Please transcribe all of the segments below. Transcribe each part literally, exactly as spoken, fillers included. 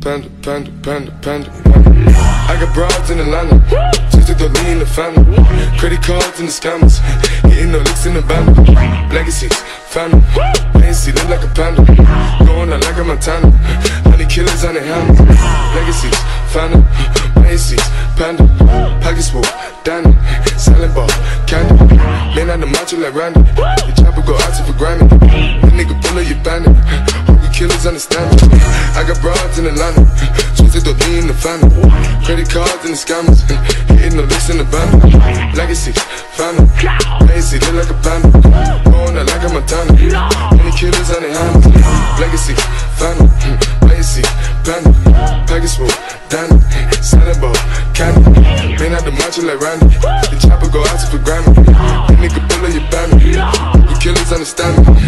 panda, panda, panda, panda, panda. I got broads in Atlanta, just took the lean in the family. Credit cards and the scammers, hitting no licks in the band. Legacies, family, fancy, look like a panda. Going out like a Montana, honey killers on the helmet. Legacies, family, fancy, panda. Pockets full, Danny, silent ball, candy. Man on the macho like Randy, the chopper go out to for Grammy. The nigga pull up your bandit, hungry killers understand it. I got broads in Atlanta, just took the lean in the family. Credit cards and the scammers, hitting the licks in the band. Legacies, family, fancy, look like a panda. Going out like a Montana, honey killers on the hands. Legacies, family, fancy, panda. Pockets full, Danny, silent ball, candy. Man out the macho like Randy, the chopper go out to for Grammy. The nigga pull up your bandit, the killers understand me.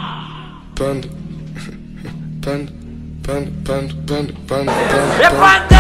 Panda, panda, panda, panda, panda, panda, panda, panda.